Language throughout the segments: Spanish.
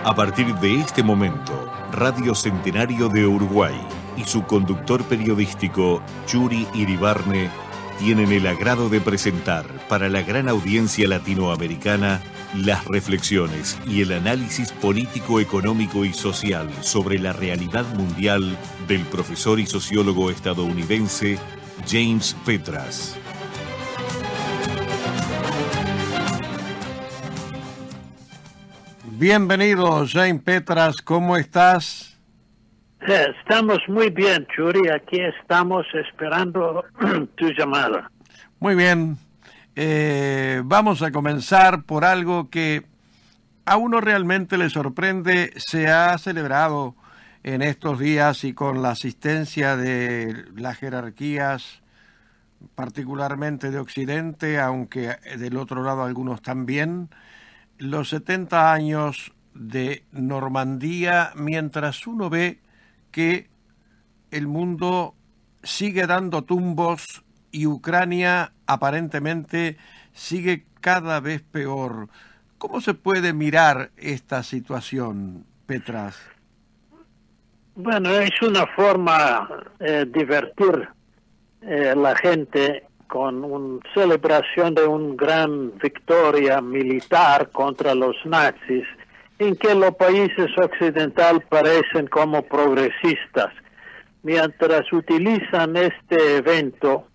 A partir de este momento, Radio Centenario de Uruguay y su conductor periodístico, Yuri Iribarne, tienen el agrado de presentar para la gran audiencia latinoamericana las reflexiones y el análisis político, económico y social sobre la realidad mundial del profesor y sociólogo estadounidense James Petras. Bienvenido, James Petras, ¿cómo estás? Estamos muy bien, Churi, aquí estamos esperando tu llamada. Muy bien, vamos a comenzar por algo que a uno realmente le sorprende. Se ha celebrado en estos días y con la asistencia de las jerarquías, particularmente de Occidente, aunque del otro lado algunos también, los 70 años de Normandía, mientras uno ve que el mundo sigue dando tumbos y Ucrania aparentemente sigue cada vez peor. ¿Cómo se puede mirar esta situación, Petras? Bueno, es una forma divertir la gente con una celebración de una gran victoria militar contra los nazis, en que los países occidentales parecen como progresistas, mientras utilizan este evento,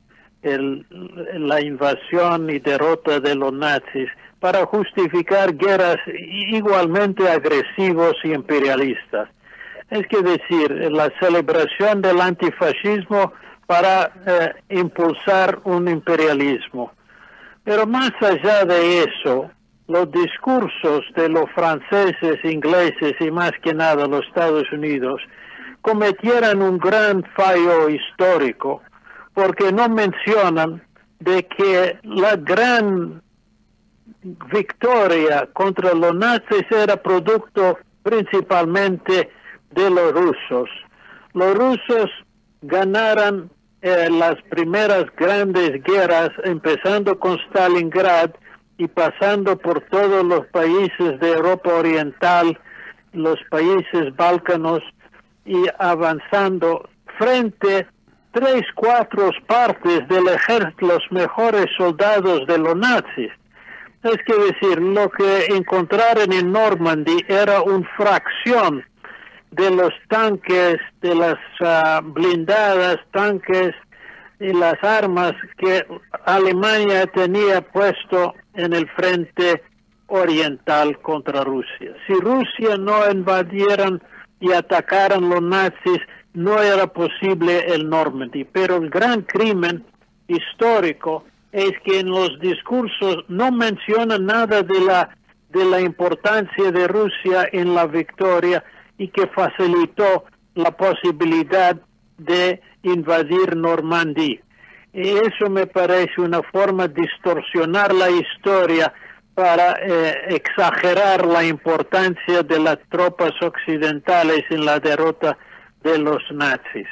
la invasión y derrota de los nazis, para justificar guerras igualmente agresivos y imperialistas. Es que decir, la celebración del antifascismo para impulsar un imperialismo. Pero más allá de eso, los discursos de los franceses, ingleses y más que nada los Estados Unidos cometieron un gran fallo histórico porque no mencionan de que la gran victoria contra los nazis era producto principalmente de los rusos. Los rusos ganaron las primeras grandes guerras, empezando con Stalingrad y pasando por todos los países de Europa Oriental, los países balcanos, y avanzando frente 3/4 partes del ejército, los mejores soldados de los nazis. Es que decir, lo que encontraron en Normandía era una fracción de los tanques, de las blindadas, tanques y las armas que Alemania tenía puesto en el frente oriental contra Rusia. Si Rusia no invadieran y atacaran los nazis, no era posible el Normandía. Pero el gran crimen histórico es que en los discursos no menciona nada de la importancia de Rusia en la victoria y que facilitó la posibilidad de invadir Normandía. Y eso me parece una forma de distorsionar la historia para exagerar la importancia de las tropas occidentales en la derrota de los nazis.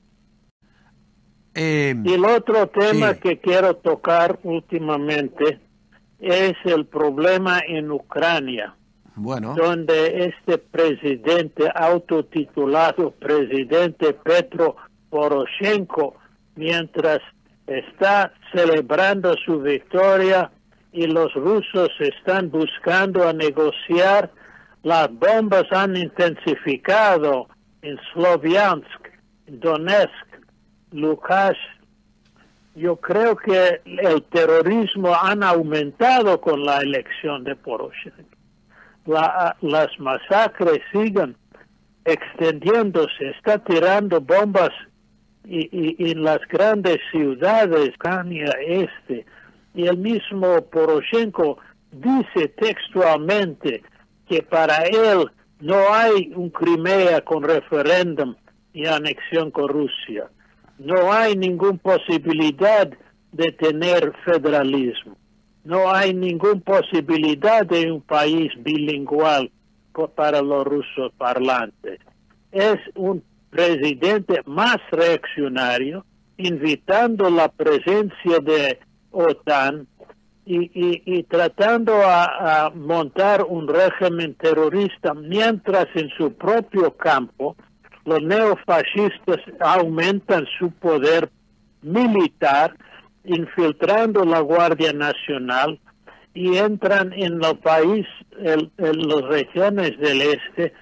Y el otro tema que quiero tocar últimamente es el problema en Ucrania. Bueno. Donde este presidente autotitulado presidente Petro Poroshenko, mientras está celebrando su victoria y los rusos están buscando a negociar, las bombas han intensificado en Sloviansk, Donetsk, Luhansk. Yo creo que el terrorismo han aumentado con la elección de Poroshenko. Las masacres siguen extendiéndose, está tirando bombas y en las grandes ciudades, Ucrania Este, y el mismo Poroshenko dice textualmente que para él no hay un Crimea con referéndum y anexión con Rusia, no hay ninguna posibilidad de tener federalismo. No hay ninguna posibilidad de un país bilingüe para los rusos parlantes. Es un presidente más reaccionario, invitando la presencia de OTAN y tratando a montar un régimen terrorista, mientras en su propio campo los neofascistas aumentan su poder militar, infiltrando la Guardia Nacional y entran en los países, en las regiones del este,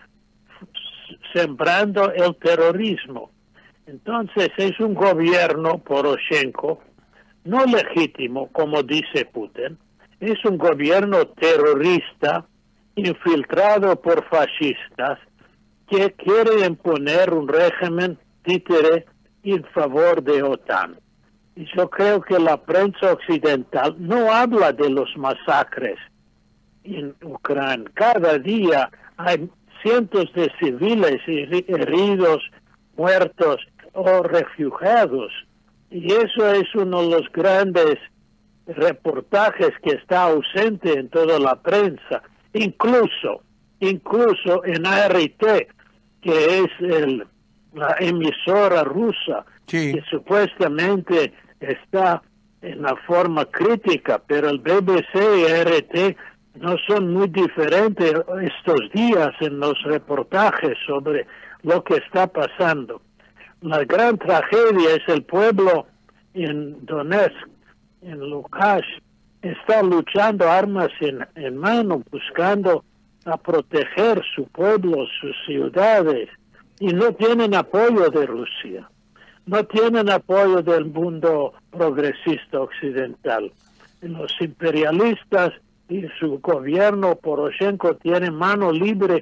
sembrando el terrorismo. Entonces es un gobierno, Poroshenko, no legítimo, como dice Putin, es un gobierno terrorista infiltrado por fascistas que quiere imponer un régimen títere en favor de OTAN. Y yo creo que la prensa occidental no habla de los masacres en Ucrania. Cada día hay cientos de civiles heridos, muertos o refugiados. Y eso es uno de los grandes reportajes que está ausente en toda la prensa. Incluso en ART, que es la emisora rusa, Sí. que supuestamente está en la forma crítica, pero el BBC y ART no son muy diferentes estos días en los reportajes sobre lo que está pasando. La gran tragedia es el pueblo en Donetsk, en Luhansk, está luchando armas en mano, buscando a proteger su pueblo, sus ciudades, y no tienen apoyo de Rusia, no tienen apoyo del mundo progresista occidental. Los imperialistas y su gobierno Poroshenko tienen mano libre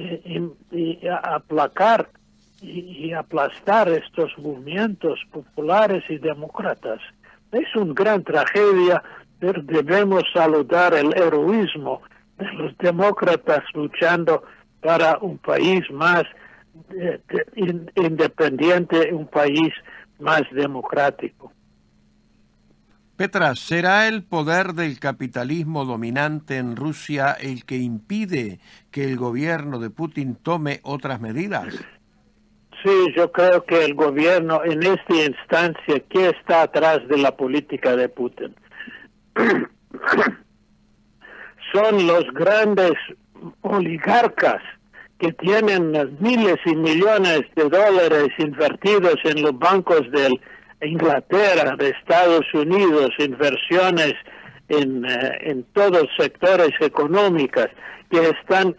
y aplacar y aplastar estos movimientos populares y demócratas. Es una gran tragedia, pero debemos saludar el heroísmo de los demócratas luchando para un país más independiente, un país más democrático. Petras, ¿será el poder del capitalismo dominante en Rusia el que impide que el gobierno de Putin tome otras medidas? Sí, yo creo que el gobierno en esta instancia, ¿qué está atrás de la política de Putin? Son los grandes oligarcas que tienen miles y millones de dólares invertidos en los bancos de Inglaterra, de Estados Unidos, inversiones en todos los sectores económicos, que están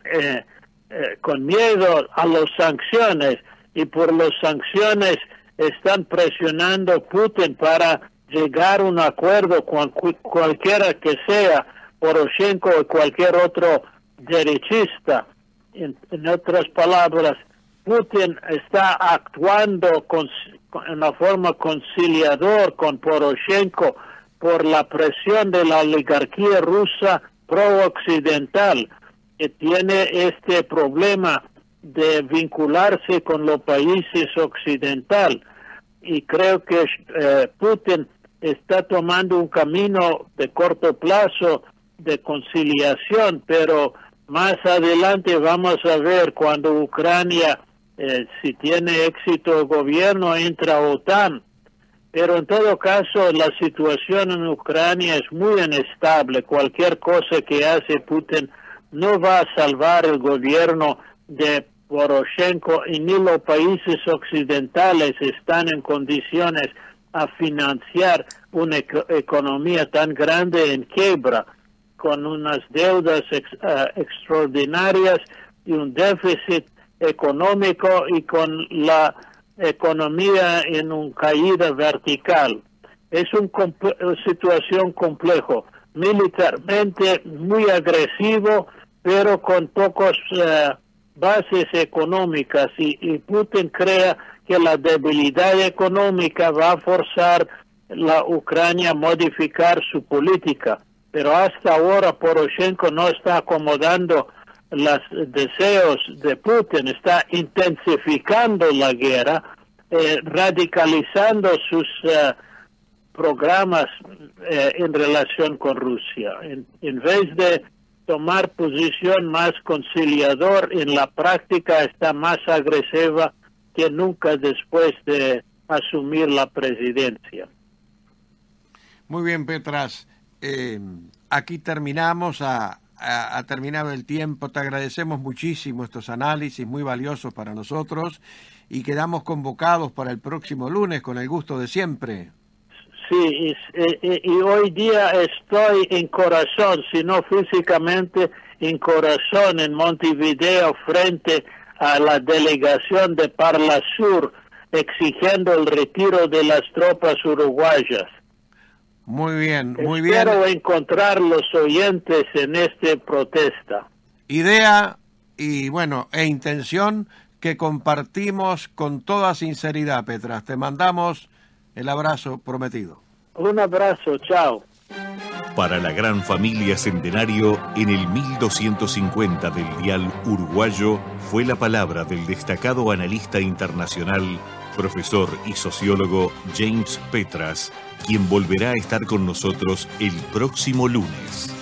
con miedo a las sanciones, y por las sanciones están presionando a Putin para llegar a un acuerdo con cualquiera que sea, Poroshenko o cualquier otro derechista. En otras palabras, Putin está actuando en una forma conciliador con Poroshenko por la presión de la oligarquía rusa pro-occidental, que tiene este problema de vincularse con los países occidentales. Y creo que Putin está tomando un camino de corto plazo de conciliación, pero más adelante vamos a ver cuando Ucrania, si tiene éxito el gobierno, entra a OTAN. Pero en todo caso, la situación en Ucrania es muy inestable. Cualquier cosa que hace Putin no va a salvar el gobierno de Poroshenko, y ni los países occidentales están en condiciones a financiar una economía tan grande en quiebra, con unas deudas extraordinarias y un déficit económico, y con la economía en una caída vertical. Es una situación compleja, militarmente muy agresivo, pero con pocos bases económicas, y Putin cree que la debilidad económica va a forzar la Ucrania a modificar su política. Pero hasta ahora Poroshenko no está acomodando los deseos de Putin, está intensificando la guerra, radicalizando sus programas en relación con Rusia. En vez de tomar posición más conciliador, en la práctica está más agresiva que nunca después de asumir la presidencia. Muy bien, Petras. aquí terminamos, ha terminado el tiempo. Te agradecemos muchísimo estos análisis muy valiosos para nosotros y quedamos convocados para el próximo lunes con el gusto de siempre. Sí, y hoy día estoy en corazón, si no físicamente, en corazón en Montevideo frente a la delegación de Parla Sur exigiendo el retiro de las tropas uruguayas. Muy bien, muy bien. Espero encontrar los oyentes en esta protesta. Idea y bueno, e intención que compartimos con toda sinceridad, Petras. Te mandamos el abrazo prometido. Un abrazo, chao. Para la gran familia Centenario, en el 1250 del dial uruguayo, fue la palabra del destacado analista internacional, profesor y sociólogo James Petras, quien volverá a estar con nosotros el próximo lunes.